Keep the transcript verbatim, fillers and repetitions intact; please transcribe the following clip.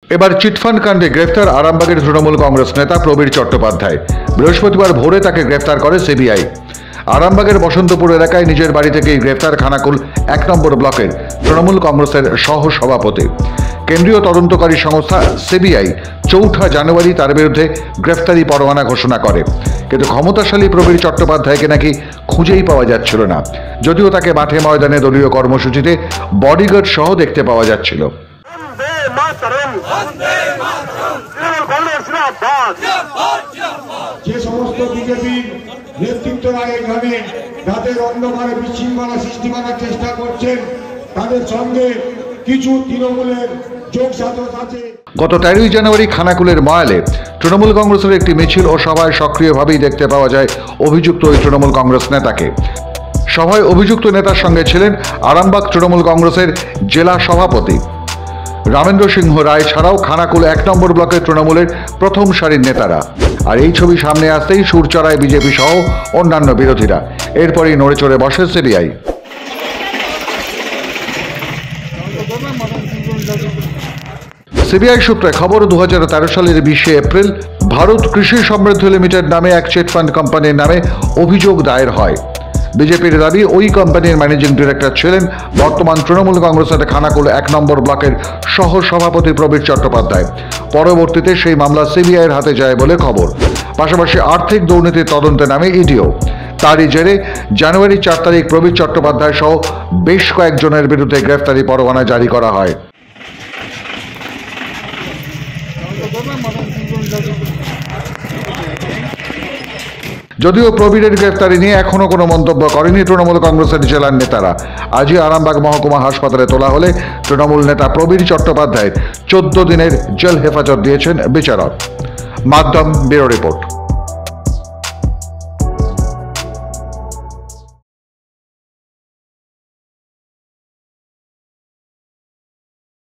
এবার চিটফান্ড কাণ্ডে গ্রেফতার আরামবাগের তৃণমূল কংগ্রেস নেতা প্রবীর চট্টোপাধ্যায়। বৃহস্পতিবার ভোরে তাকে গ্রেফতার করে সিবিআই। আরামবাগের বসন্তপুর এলাকায় নিজের বাড়ি থেকেই গ্রেফতার খানাকুল এক নম্বর ব্লকের তৃণমূল কংগ্রেসের সহ সভাপতি। কেন্দ্রীয় তদন্তকারী সংস্থা সিবিআই চৌঠা জানুয়ারি তার বিরুদ্ধে গ্রেফতারি পরোয়ানা ঘোষণা করে, কিন্তু ক্ষমতাশালী প্রবীর চট্টোপাধ্যায়কে নাকি খুঁজেই পাওয়া যাচ্ছিল না, যদিও তাকে মাঠে ময়দানে দলীয় কর্মসূচিতে বডিগার্ড সহ দেখতে পাওয়া যাচ্ছিল। যে সমস্ত বিজেপির নেতৃত্বরা এখানে তাদের অন্ধকারে বিশৃঙ্খলা সৃষ্টি করার চেষ্টা করছেন, তাদের সঙ্গে কিছু তৃণমূলের যোগ সাধক আছে। গত তেরোই জানুয়ারি খানাকুলের ময়ালে তৃণমূল কংগ্রেসের একটি মিছিল ও সভায় সক্রিয়ভাবেই দেখতে পাওয়া যায় অভিযুক্ত ওই তৃণমূল কংগ্রেস নেতাকে। সভায় অভিযুক্ত নেতার সঙ্গে ছিলেন আরামবাগ তৃণমূল কংগ্রেসের জেলা সভাপতি রামেন্দ্র সিংহ রায় ছাড়াও খানাকুল এক নম্বর ব্লকের তৃণমূলের প্রথম সারির নেতারা। আর এই ছবি সামনে আসতেই সুর চড়ায় বিজেপি সহ অন্যান্য বিরোধীরা। এরপরই নড়ে চড়ে বসে সিবিআই। সিবিআই সূত্রে খবর, দু হাজার তেরো সালের বিশে এপ্রিল ভারত কৃষি সমৃদ্ধি লিমিটেড নামে এক চিটফান্ড কোম্পানির নামে অভিযোগ দায়ের হয়। বিজেপির দাবি, ওই কোম্পানির ম্যানেজিং ডিরেক্টর ছিলেন বর্তমান তৃণমূল কংগ্রেসের খানাকুল এক নম্বর ব্লকের সহ সভাপতি প্রবীর চট্টোপাধ্যায়। পরবর্তীতে সেই মামলা সিবিআইয়ের হাতে যায় বলে খবর। পাশাপাশি আর্থিক দুর্নীতির তদন্তে নামে ইডিও। তারই জেরে জানুয়ারি চার তারিখ প্রবীর চট্টোপাধ্যায় সহ বেশ কয়েকজনের বিরুদ্ধে গ্রেফতারি পরোয়ানা জারি করা হয়। যদিও প্রবীরের গ্রেফতারি নিয়ে এখনো কোনো মন্তব্য করেনি তৃণমূল কংগ্রেসের জেলার নেতারা। আজই আরামবাগ মহকুমা হাসপাতালে তোলা হলে তৃণমূল নেতা প্রবীর চট্টোপাধ্যায়ের চোদ্দ দিনের জেল হেফাজত দিয়েছেন বিচারক। মাধ্যম ব্যুরো রিপোর্ট।